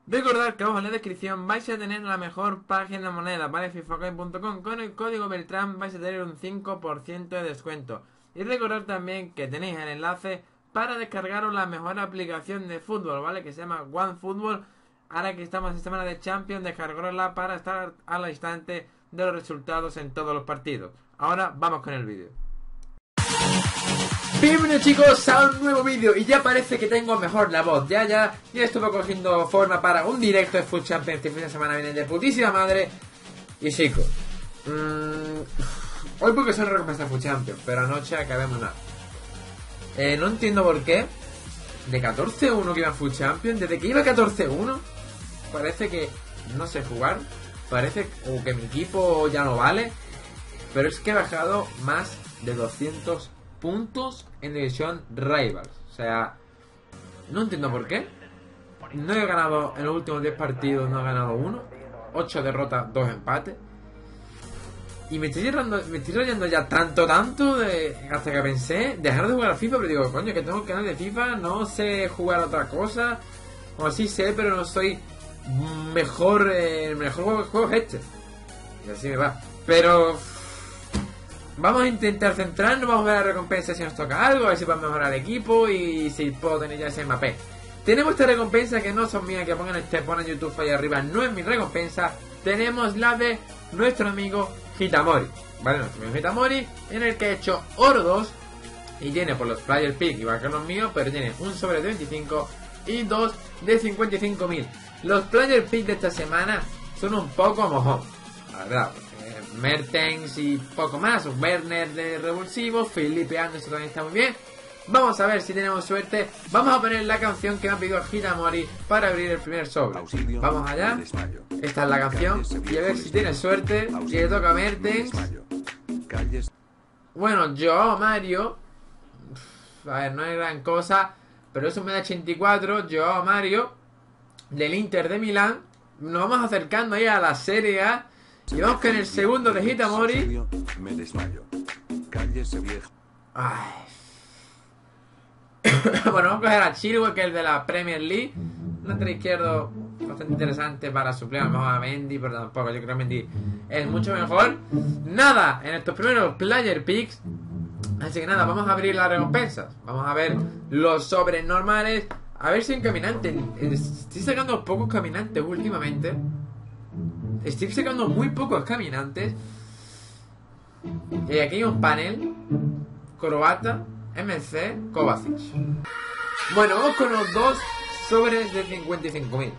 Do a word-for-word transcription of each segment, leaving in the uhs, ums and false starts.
Recordad que abajo en la descripción vais a tener la mejor página de monedas, ¿vale? fifacoin punto com. Con el código Beltrán vais a tener un cinco por ciento de descuento. Y recordad también que tenéis el enlace para descargaros la mejor aplicación de fútbol, ¿vale? Que se llama OneFootball. Ahora que estamos en semana de Champions, descargarosla para estar al instante de los resultados en todos los partidos. Ahora vamos con el vídeo. Bienvenidos chicos a un nuevo vídeo. Y ya parece que tengo mejor la voz. Ya, ya, ya estuve cogiendo forma para un directo de Food Champions. Este fin de semana viene de putísima madre. Y chicos, mmm, hoy porque son recompensas Food Champions, pero anoche acabemos nada. eh, No entiendo por qué de catorce uno que iba a Food Champions, desde que iba catorce uno parece que no sé jugar. Parece o que mi equipo ya no vale. Pero es que he bajado más de doscientos puntos en división Rivals. O sea, no entiendo por qué. No he ganado en los últimos diez partidos, no he ganado uno. ocho derrotas, dos empates. Y me estoy rayando, me estoy rayando ya tanto, tanto de, hasta que pensé dejar de jugar a FIFA. Pero digo, coño, que tengo el canal de FIFA, no sé jugar a otra cosa. O sí sé, pero no soy mejor. Eh, el mejor juego, juego es este. Y así me va. Pero vamos a intentar centrarnos, vamos a ver la recompensa si nos toca algo, a ver si podemos mejorar el equipo y si puedo tener ya ese M P. Tenemos esta recompensa que no son mías, que pongan este pon en YouTube ahí arriba, no es mi recompensa. Tenemos la de nuestro amigo Hitamori, ¿vale? Nuestro amigo Hitamori, en el que he hecho oro dos y tiene por los player pick igual que los míos, pero tiene un sobre de veinticinco y dos de cincuenta y cinco mil. Los player pick de esta semana son un poco mojón, la verdad. Mertens y poco más. Werner de revulsivo. Felipe Anderson también está muy bien. Vamos a ver si tenemos suerte. Vamos a poner la canción que me ha pedido Hitamori para abrir el primer sobre. Vamos allá. Esta es la canción. Y a ver si tiene suerte. Y le toca a Mertens. Bueno, yo, Mario. A ver, no es gran cosa, pero eso me da ochenta y cuatro. Yo, Mario, del Inter de Milán. Nos vamos acercando ahí a la Serie A. Y vamos con el segundo de Hitamori. Ay. Bueno, vamos a coger a Chilwell, que es el de la Premier League. Un lateral izquierdo bastante interesante para suplir a lo mejor a Mendy, pero tampoco, yo creo que Mendy es mucho mejor. Nada, en estos primeros player picks. Así que nada, vamos a abrir las recompensas. Vamos a ver los sobres normales. A ver si en caminante. Estoy sacando pocos caminantes últimamente. Estoy sacando muy pocos caminantes. Y aquí hay un panel. Croata, M C, Kovacic. Bueno, vamos con los dos sobres de cincuenta y cinco mil.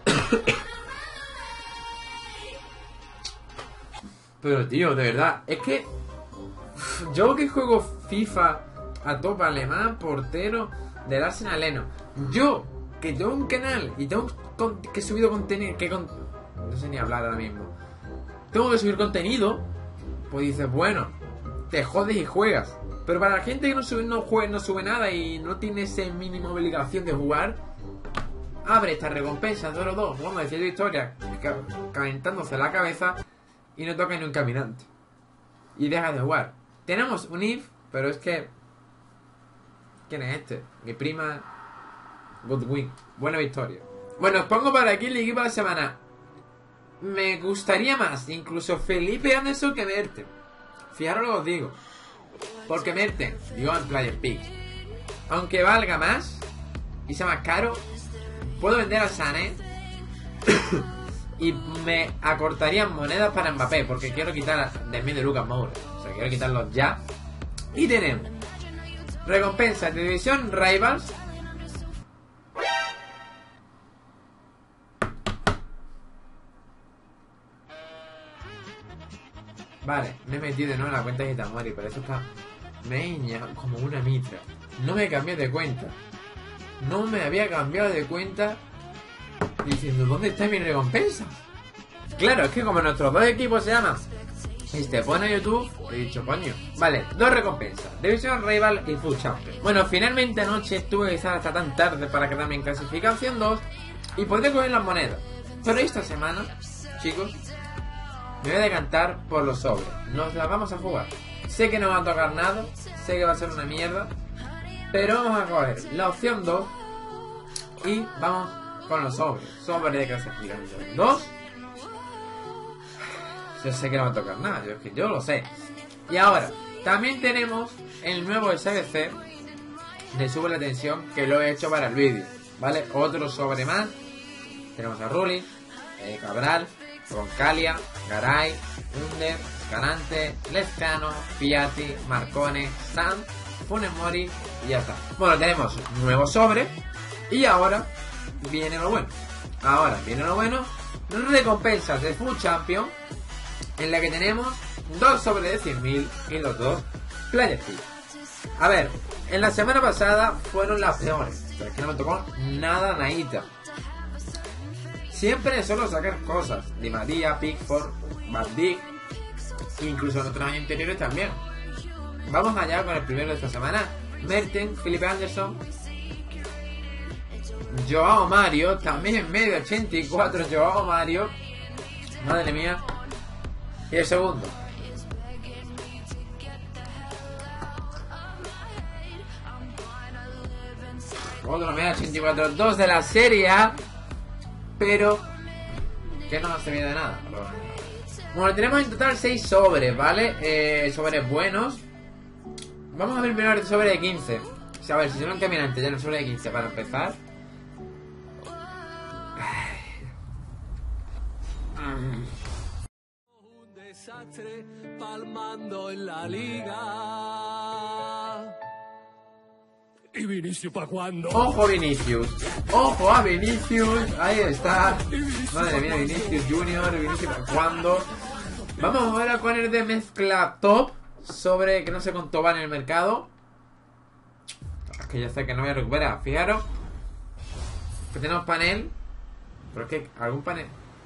Pero tío, de verdad, es que yo que juego FIFA a tope alemán, portero del Arsenal Leno. Yo que tengo un canal y tengo que he subido contenido, que con, no sé ni hablar ahora mismo. Tengo que subir contenido. Pues dices, bueno, te jodes y juegas. Pero para la gente que no sube, no juega, no sube nada y no tiene esa mínima obligación de jugar, abre esta recompensa de oro dos, vamos a decir historia, calentándose la cabeza y no toca ni un caminante. Y deja de jugar. Tenemos un if, pero es que... ¿Quién es este? Mi prima Goodwin. Buena victoria. Bueno, os pongo para aquí el equipo de la semana. Me gustaría más incluso Felipe Anderson que Mertens. Fijaros lo que os digo. Porque Mertens, digo en Player Pick, aunque valga más y sea más caro, puedo vender a Sané y me acortarían monedas para Mbappé, porque quiero quitar de medio Lucas Moura. O sea, quiero quitarlos ya. Y tenemos recompensas de división Rivals. Vale, me he metido de nuevo en la cuenta de Hitamori, pero eso está... Meña, como una mitra. No me cambié de cuenta. No me había cambiado de cuenta. Diciendo, ¿dónde está mi recompensa? Claro, es que como nuestros dos equipos se llaman este pone a YouTube, he dicho, coño. Vale, dos recompensas, División Rival y Food Champions. Bueno, finalmente anoche estuve que estar hasta tan tarde para quedarme en clasificación dos y poder coger las monedas. Pero esta semana, chicos, me voy a decantar por los sobres. Nos las vamos a jugar. Sé que no va a tocar nada, sé que va a ser una mierda, pero vamos a coger la opción dos y vamos con los sobres. Sobre de clasificación dos. Yo sé que no va a tocar nada, yo, es que yo lo sé. Y ahora, también tenemos el nuevo S B C de Sube la Tensión, que lo he hecho para el vídeo, ¿vale? Otro sobre más. Tenemos a Rulli, eh, Cabral, Roncalia, Garay, Under, Escalante, Lescano, Piatti, Marcone, Sam, Funes Mori y ya está. Bueno, tenemos un nuevo sobre. Y ahora viene lo bueno. Ahora viene lo bueno. Recompensas de Food Champion, en la que tenemos dos sobres de cien mil y los dos Player Feed. A ver, en la semana pasada fueron las peores, pero es que no me tocó nada, naíta. Siempre suelo sacar cosas. Di María, Pickford, Van Dijk, incluso en otros años anteriores también. Vamos allá con el primero de esta semana. Mertens, Felipe Anderson, Joao Mario, también en medio ochenta y cuatro, Joao Mario. Madre mía. Y el segundo. Otro medio ochenta y cuatro, dos de la Serie A. Pero que no se ve de nada. Bueno, tenemos en total seis sobres, ¿vale? Eh, sobres buenos. Vamos a ver primero el sobre de quince. O sea, a ver, si son caminantes ya el sobre de quince para empezar. Un desastre palmando en la liga. ¿Y Vinicius para cuándo? Ojo Vinicius. Ojo a Vinicius. Ahí está. Madre mía, Vinicius Junior. Vinicius para cuándo. Vamos ahora con el de mezcla top. Sobre que no se contó va en el mercado. Es que ya sé que no voy a recuperar. Fijaros que tenemos panel. Pero es que algún panel.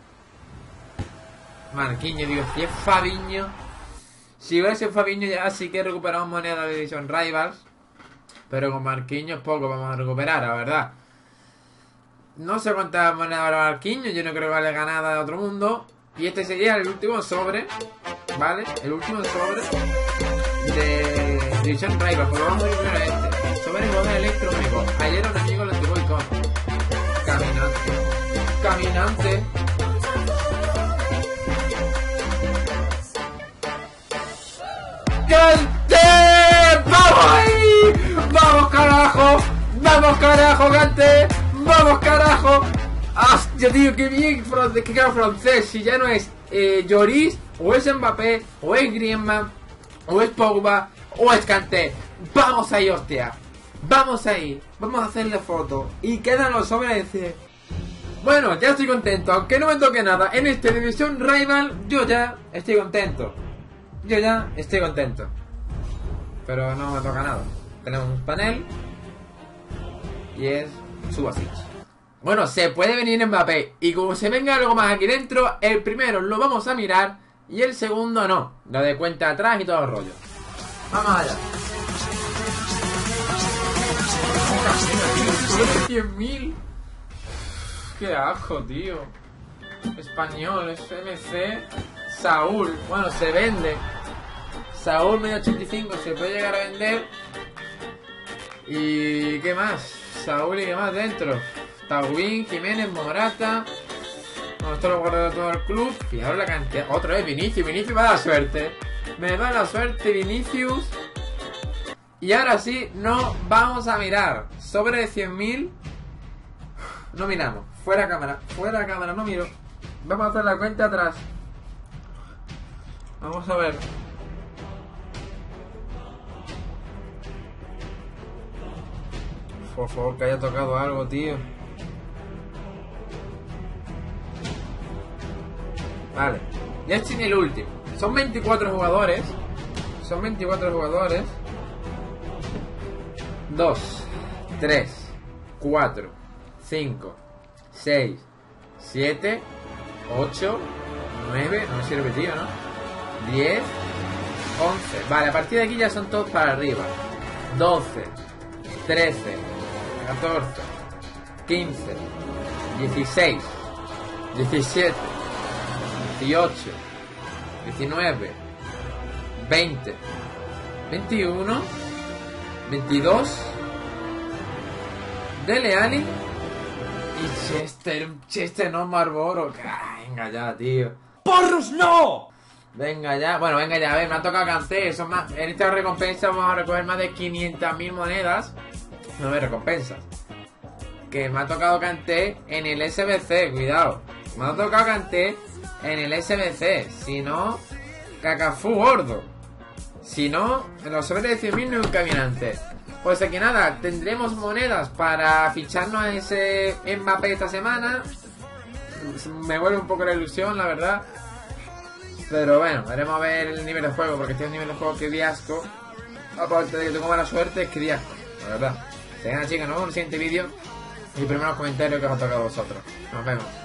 Marquinhos, digo, si es Fabinho. Si hubiera sido Fabinho ya sí que recuperamos moneda de Division Rivals. Pero con Marquinhos poco vamos a recuperar, la verdad. No sé cuántas monedas habrá Marquinhos. Yo no creo que valga nada de otro mundo. Y este sería el último sobre, ¿vale? El último sobre de Division Rivals. Pues vamos a ver primero este. Sobre el poder electrónico. Ayer un amigo lo tuvo y con Caminante. Caminante. ¡Gante! ¡Vamos ahí! ¡Vamos carajo! ¡Vamos carajo, Gante! ¡Vamos carajo! ¡Hostia, tío! ¡Qué bien! ¡Qué claro francés! Si ya no es eh, Lloris, o es Mbappé, o es Griezmann, o es Pogba, o es Kanté. ¡Vamos ahí, hostia! ¡Vamos ahí! Vamos a hacerle foto. Y quedan los sobres de decir... Bueno, ya estoy contento. Aunque no me toque nada en este Division Rival, yo ya estoy contento. Yo ya estoy contento. Pero no me toca nada. Tenemos un panel. Y es Subasic. Bueno, se puede venir Mbappé. Y como se venga algo más aquí dentro, el primero lo vamos a mirar. Y el segundo no. Lo de cuenta atrás y todo el rollo. Vamos allá. cien mil. Qué asco, tío. Español, es M C. Saúl, bueno, se vende. Saúl medio ochenta y cinco se puede llegar a vender. Y qué más, Saúl y qué más dentro. Tawin, Jiménez, Morata. Bueno, esto lo guardo de todo el club. Fijaros la cantidad. Otra vez Vinicius, Vinicius me da la suerte. Me da la suerte Vinicius. Y ahora sí, no vamos a mirar. Sobre de cien mil. No miramos, fuera cámara, fuera cámara, no miro. Vamos a hacer la cuenta atrás. Vamos a ver. Por favor, que haya tocado algo, tío. Vale. Ya estoy en el último. Son veinticuatro jugadores. Son veinticuatro jugadores. dos, tres, cuatro, cinco, seis, siete, ocho, nueve. No me sirve, tío, ¿no? diez, once. Vale, a partir de aquí ya son todos para arriba. doce, trece, catorce, quince, dieciséis, diecisiete, dieciocho, diecinueve, veinte, veintiuno, veintidós. Dele Alli, Y Chester, Chester no Marlboro. Ah, venga ya, tío. ¡Porros no! Venga ya, bueno, venga ya, a ver, me ha tocado Kanté. Son más, en esta recompensa vamos a recoger más de quinientas mil monedas. No me recompensas. Que me ha tocado Kanté en el S B C, cuidado. Me ha tocado Kanté en el S B C. Si no, Cacafú gordo. Si no, en los sobres de cien mil nunca viene antes. Pues aquí nada, tendremos monedas para ficharnos a ese Mbappé esta semana. Me vuelve un poco la ilusión, la verdad. Pero bueno, veremos a ver el nivel de juego, porque este es un nivel de juego que di asco. Aparte de que tengo mala suerte, es que di asco, la verdad. Venga chicos, nos vemos en el siguiente vídeo. Y primero los comentarios que os ha tocado a vosotros. Nos vemos.